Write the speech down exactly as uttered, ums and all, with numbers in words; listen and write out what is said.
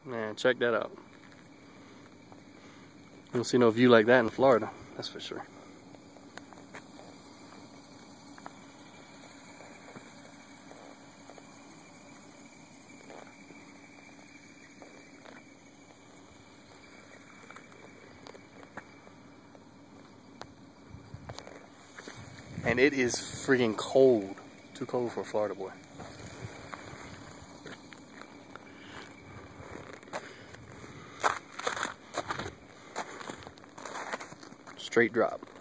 Man, check that out. You don't see no view like that in Florida, that's for sure. And it is freaking cold. Too cold for a Florida boy. Straight drop.